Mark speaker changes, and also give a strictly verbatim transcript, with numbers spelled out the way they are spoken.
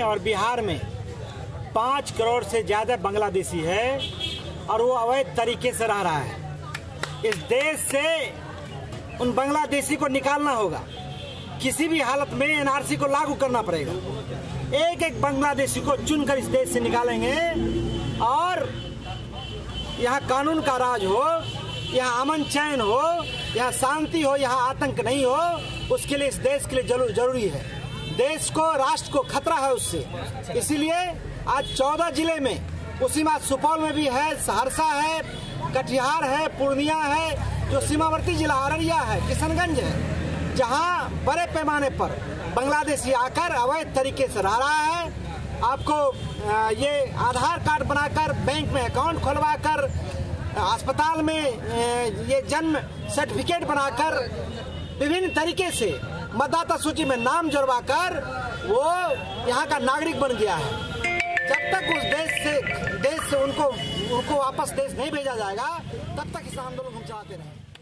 Speaker 1: और बिहार में पाँच करोड़ से ज़्यादा बांग्लादेशी है और वो अवैध तरीके से रह रहा है। इस देश से उन बांग्लादेशी को निकालना होगा। किसी भी हालत में एनआरसी को लागू करना पड़ेगा। एक एक बांग्लादेशी को चुनकर इस देश से निकालेंगे और यहाँ कानून का राज हो, यहाँ अमन चैन हो, यहाँ शांति हो, यहाँ आतंक नहीं हो। उसके लिए इस देश के लिए जरूर जरूरी है। देश को, राष्ट्र को खतरा है उससे। इसीलिए आज चौदह जिले में, उसी में सुपौल में भी है, सहरसा है, कटिहार है, पूर्णिया है, जो सीमावर्ती जिला अररिया है, किशनगंज है, जहां बड़े पैमाने पर बांग्लादेशी आकर अवैध तरीके से रह रहा है। आपको ये आधार कार्ड बनाकर, बैंक में अकाउंट खुलवाकर, अस्पताल में ये जन्म सर्टिफिकेट बनाकर, विभिन्न तरीके से मतदाता सूची में नाम जुड़वाकर वो यहाँ का नागरिक बन गया है। जब तक उस देश से देश से उनको उनको वापस देश नहीं भेजा जाएगा, तब तक इस आंदोलन हम चलाते रहेंगे।